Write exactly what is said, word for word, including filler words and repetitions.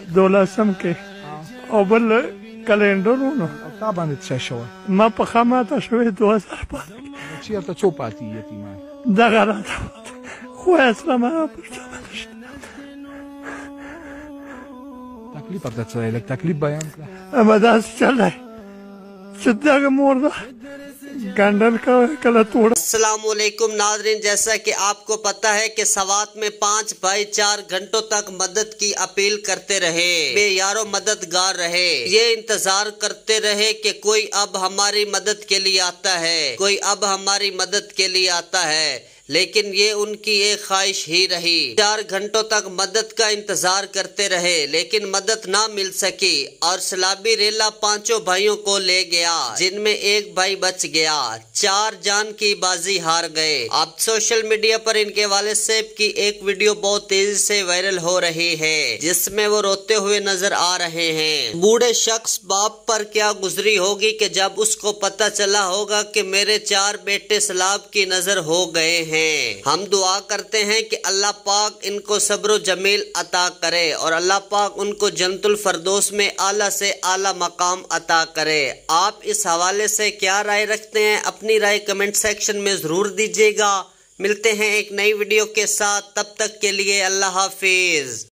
दो लसम के او بل کلندرونو او تا باندې څه شوی ما په خاماته شوې دوه زره پاتې چېرته څو پاتې یتیمان دغه راته خو اصلا ما پر څه نشته تکلیف درته څه دی لږ تکلیف بیان کړه اما داسې چل دی چې دغه مور ده गंडन का कला तोड़ा। अस्सलामुअलैकुम नाज़रीन, जैसा कि आपको पता है कि सवात में पांच भाई चार घंटों तक मदद की अपील करते रहे, बेयारो मददगार रहे, ये इंतजार करते रहे कि कोई अब हमारी मदद के लिए आता है, कोई अब हमारी मदद के लिए आता है, लेकिन ये उनकी एक ख्वाहिश ही रही। चार घंटों तक मदद का इंतजार करते रहे लेकिन मदद ना मिल सकी और सैलाबी रेला पांचों भाइयों को ले गया, जिनमें एक भाई बच गया। चार जान की बाजी हार गए। अब सोशल मीडिया पर इनके वालिद साहब की एक वीडियो बहुत तेजी से वायरल हो रही है, जिसमें वो रोते हुए नजर आ रहे हैं। बूढ़े शख्स बाप पर क्या गुजरी होगी कि जब उसको पता चला होगा कि मेरे चार बेटे सैलाब की नजर हो गए हैं। हम दुआ करते हैं कि अल्लाह पाक इनको सब्र जमील अता करे और अल्लाह पाक उनको जन्नतुल फरदौस में आला से आला मकाम अता करे। आप इस हवाले से क्या राय रखते हैं? अपनी राय कमेंट सेक्शन में जरूर दीजिएगा। मिलते हैं एक नई वीडियो के साथ, तब तक के लिए अल्लाह हाफिज।